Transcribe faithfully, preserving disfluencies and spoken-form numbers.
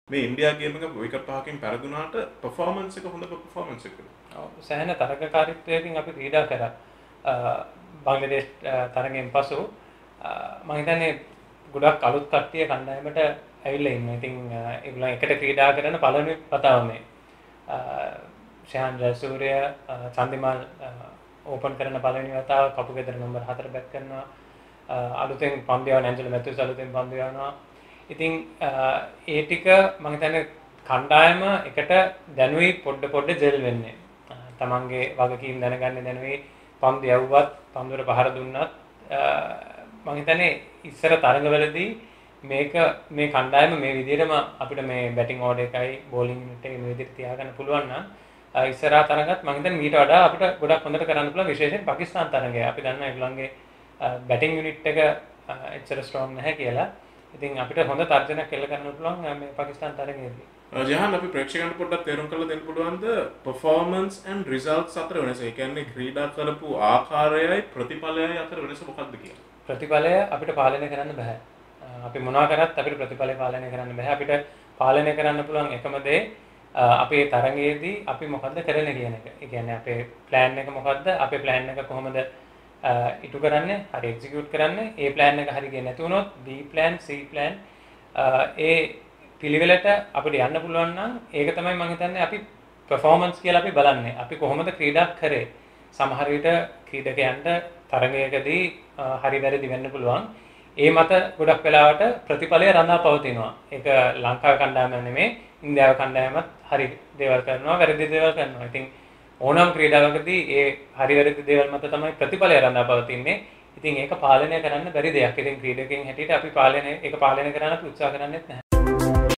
මේ India game එක wicket පහකින් පෙරදුනාට performance එක හොඳ performance එකක්. ඔව් සෑහෙන තරගකාරීත්වයකින් අපි ක්‍රීඩා කරා. බංග්ලාදේශ තරගෙන් පසු මම හිතන්නේ ගොඩක් අලුත් කට්ටිය කණ්ඩායමට ඇවිල්ලා ඉන්නවා. ඉතින් ඒගොල්ලන් එකට ක්‍රීඩා කරන පළවෙනි වතාව මේ. ශාන් ජයසූරිය චන්දිමාල් ඕපන් කරන පළවෙනි වතාව කපුගෙදර නම්බර් හතර බැට් කරනවා. අලුතෙන් පන්දු යවන ඇන්ජලෝ මැතිව්ස් අලුතෙන් පන්දු යවනවා. ඉතින් ඒ ටික මම හිතන්නේ කණ්ඩායම එකට දැනුයි පොඩ පොඩ ජෙල් වෙන්නේ. තමන්ගේ වගකීම් දැනගන්න දැනුයි පන්දු යවුවත් පන්දුවට පහර දුන්නත් මම හිතන්නේ ඉස්සර තරඟවලදී මේක මේ කණ්ඩායම මේ විදිහටම අපිට මේ බැටිං ඕඩර් එකයි බෝලිං යුනිට් එක මේ විදිහට තියාගන්න පුළුවන් නම් ඉස්සරහා තරඟත් මම හිතන්නේ මීට වඩා අපිට ගොඩක් හොඳට කරන්න පුළුවන් විශේෂයෙන් පාකිස්තාන තරඟය. අපි දන්නවා ඒගොල්ලන්ගේ බැටිං යුනිට් එක එච්චර ස්ට්‍රෝං නැහැ කියලා. ඉතින් අපිට හොඳ තර්ජනයක් එල්ල කරන්න පුළුවන් මේ පාකිස්තාන තරගයේදී. ජහන් අපි ප්‍රේක්ෂකයන්ට පොඩ්ඩක් තේරුම් කරලා දෙන්න පුළුවන්ද performance and results අතර වෙනස? ඒ කියන්නේ ක්‍රීඩා කරපු ආකාරයයි ප්‍රතිඵලයයි අතර වෙනස මොකක්ද කියලා? ප්‍රතිඵලය අපිට පාලනය කරන්න බෑ. අපි මොනවා කරත් අපිට ප්‍රතිඵලය පාලනය කරන්න බෑ. අපිට පාලනය කරන්න පුළුවන් එකම දේ අපේ තරගයේදී අපි මොකද්ද කරන්නේ කියන එක. ඒ කියන්නේ අපේ plan එක මොකද්ද? අපේ plan එක කොහොමද ඉටු කරන්නේ? හරි එක්සිකියුට් කරන්නේ. ඒ plan එක හරි ගියේ නැති වුණොත් B plan C plan ඒ පිළිවෙලට අපිට යන්න පුළුවන් නම් ඒක තමයි මම හිතන්නේ අපි performance කියලා අපි බලන්නේ. අපි කොහොමද ක්‍රීඩා කරේ? සමහර විට ක්‍රීඩකයන්ට තරගයකදී හරි වැරදි වෙන්න පුළුවන්. ඒ මත ගොඩක් වෙලාවට ප්‍රතිඵලය රඳා පවතිනවා. ඒක ලංකාවේ කණ්ඩායම නෙමෙයි, ඉන්දියාවේ කණ්ඩායමත් හරි දේවල් කරනවා, වැරදි දේවල් කරනවා. ඉතින් ඕනම ක්‍රීඩාවකදී ඒ හරි වැරදි දේවල් මත තමයි ප්‍රතිඵලය රඳා පවතින්නේ. ඉතින් ඒක පාලනය කරන්න බැරි දෙයක්. ඉතින් ක්‍රීඩකයන් හැටියට අපි පාලනය ඒක පාලනය කරන්න අපි උත්සාහ කරන්නේත් නැහැ.